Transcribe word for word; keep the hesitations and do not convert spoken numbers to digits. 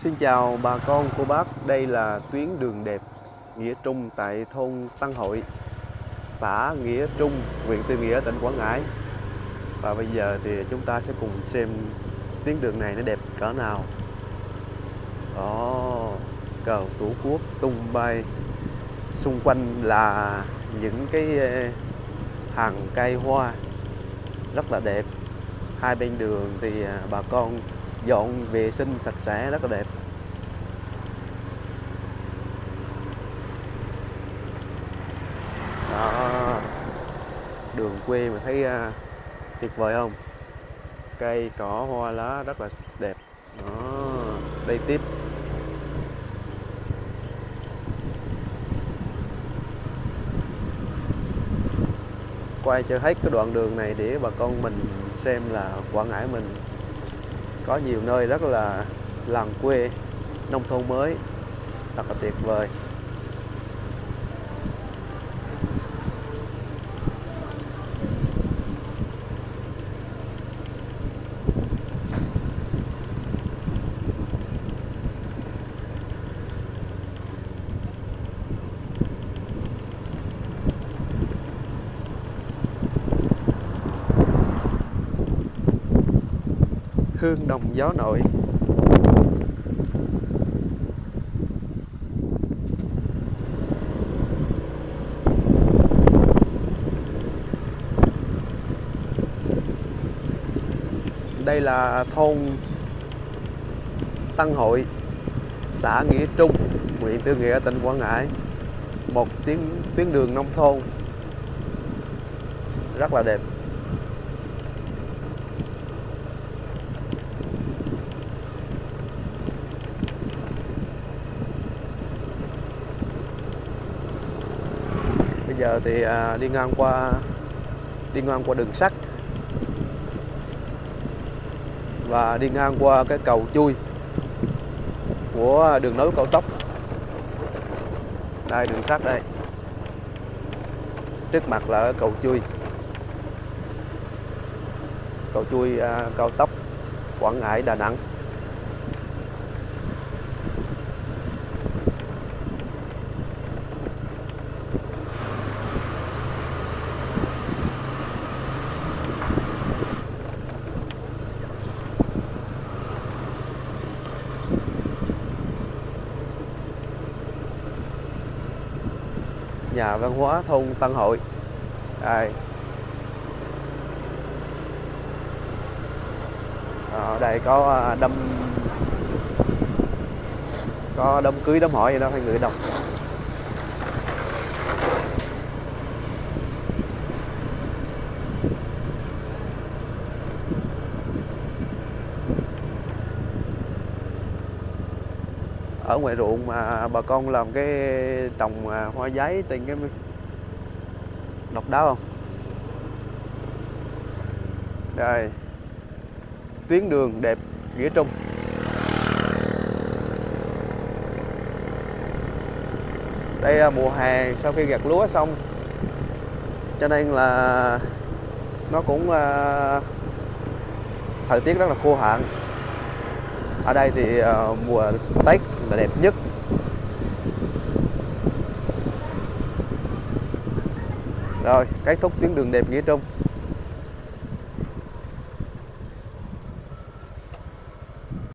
Xin chào bà con cô bác, đây là tuyến đường đẹp Nghĩa Trung tại thôn Tân Hội, xã Nghĩa Trung, huyện Tư Nghĩa, tỉnh Quảng Ngãi. Và bây giờ thì chúng ta sẽ cùng xem tuyến đường này nó đẹp cỡ nào. Đó, cờ Tổ quốc tung bay, xung quanh là những cái hàng cây hoa rất là đẹp. Hai bên đường thì bà con dọn vệ sinh sạch sẽ rất là đẹp. Đó, đường quê mà thấy uh, tuyệt vời không? Cây cỏ hoa lá rất là đẹp. Đó, đây tiếp. Quay cho hết cái đoạn đường này để bà con mình xem là Quảng Ngãi mình có nhiều nơi rất là làng quê, nông thôn mới, thật là tuyệt vời. Hương đồng gió nội. Đây là thôn Tân Hội, xã Nghĩa Trung, huyện Tư Nghĩa, tỉnh Quảng Ngãi. Một tuyến tuyến đường nông thôn rất là đẹp. Bây giờ thì à, đi ngang qua đi ngang qua đường sắt và đi ngang qua cái cầu chui của đường nối cao tốc. Đây, đường sắt đây, trước mặt là cầu chui cầu chui à, cao tốc Quảng Ngãi Đà Nẵng. Nhà văn hóa thôn Tân Hội. Đây. Ở đây có đâm có đám cưới đám hỏi gì đó, hai người đồng. Ở ngoài ruộng mà bà con làm cái trồng hoa giấy trên cái độc đáo không? Đây, tuyến đường đẹp Nghĩa Trung. Đây là mùa hè sau khi gặt lúa xong, cho nên là nó cũng uh, thời tiết rất là khô hạn. Ở đây thì uh, mùa Tết là đẹp nhất. Rồi, kết thúc tuyến đường đẹp Nghĩa Trung.